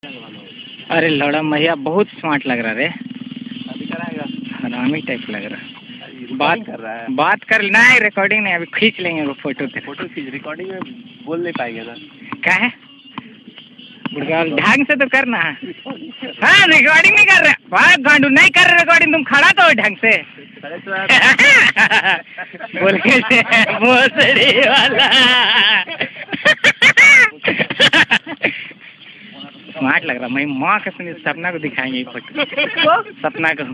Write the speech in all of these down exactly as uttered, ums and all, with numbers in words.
अरे लौड़ा मैया बहुत स्मार्ट लग रहा रे। अभी कराएगा हरामी टाइप लग रहा। बात कर रहा है, बात कर नहीं, रिकॉर्डिंग नहीं, अभी खींच लेंगे वो फोटो। फोटो खींच, रिकॉर्डिंग में बोल नहीं पाएंगे ना। क्या है ढंग से तो करना है। हाँ रिकॉर्डिंग नहीं कर रहे, बात गांडू नहीं कर रहे रिकॉर्डिंग, तुम खड़ा तो ढंग से बोल के भोसड़ी वाला स्मार्ट लग रहा। मैं माँ के सुनी सपना को दिखाएंगे फोटो। सपना को,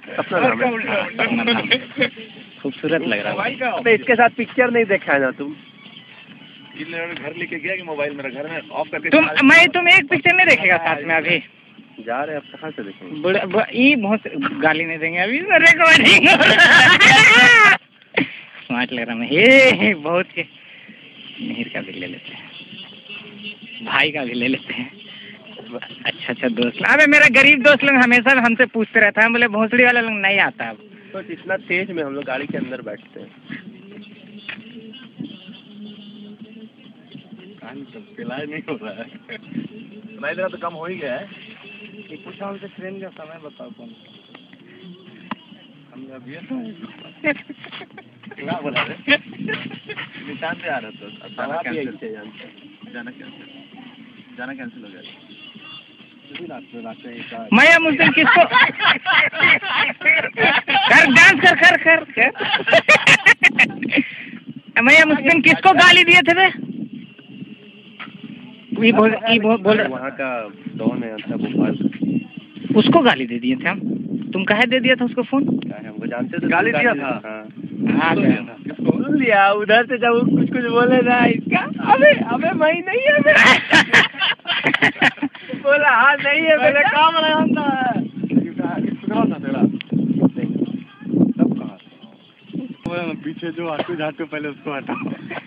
सपना खूबसूरत लग रहा है। अबे इसके साथ पिक्चर नहीं देखा है ना तुम? घर लेके गया कि मोबाइल मेरा घर में ऑफ करके तुम मैं तुम एक पिक्चर नहीं देखेगा साथ में? अभी जा रहे हैं, अब कहाँ से देखेंगे? ये बहुत गाली नहीं देंगे अभी रिकॉर्डिंग। स्मार्ट लग रहा मैं। ये बहुत के मिहिर का भी ले लेते हैं, भाई का भी ले लेते हैं। अच्छा अच्छा दोस्त। अबे मेरा गरीब दोस्त लोग हमेशा हमसे पूछते रहता है, बोले भोसड़ी वाला लोग नहीं आता। अब तो इतना तेज में हम लोग गाड़ी के अंदर बैठते हैं। इलाज नहीं हो रहा है, नहीं देना तो कम हो ही गया है। पूछा उनसे ट्रेन का समय बताओ कौन। हम अभी क्या बोला रे? निशान पे आ रहा था, जाना कैंसिल, जाना कैंसिल, जाना कैंसिल हो गया। मैं उस दिन किसको कर डांस कर कर कर, कर। मैं उस दिन किसको गाली दिए थे बे? ये बोल ये बोल बोल वहाँ का डॉन है अच्छा भोपाल, उसको गाली दे दिए थे हम। तुम कहे दे दिया था उसको फोन? हमको जानते थे, गाली दिया था। हाँ लिया उधर से जब कुछ कुछ बोले ना इसका, अबे अबे मैं नहीं है बोला हाँ नहीं है, मेरा काम रहता है। पीछे जो आटू झाटू पहले उसको हटाओ।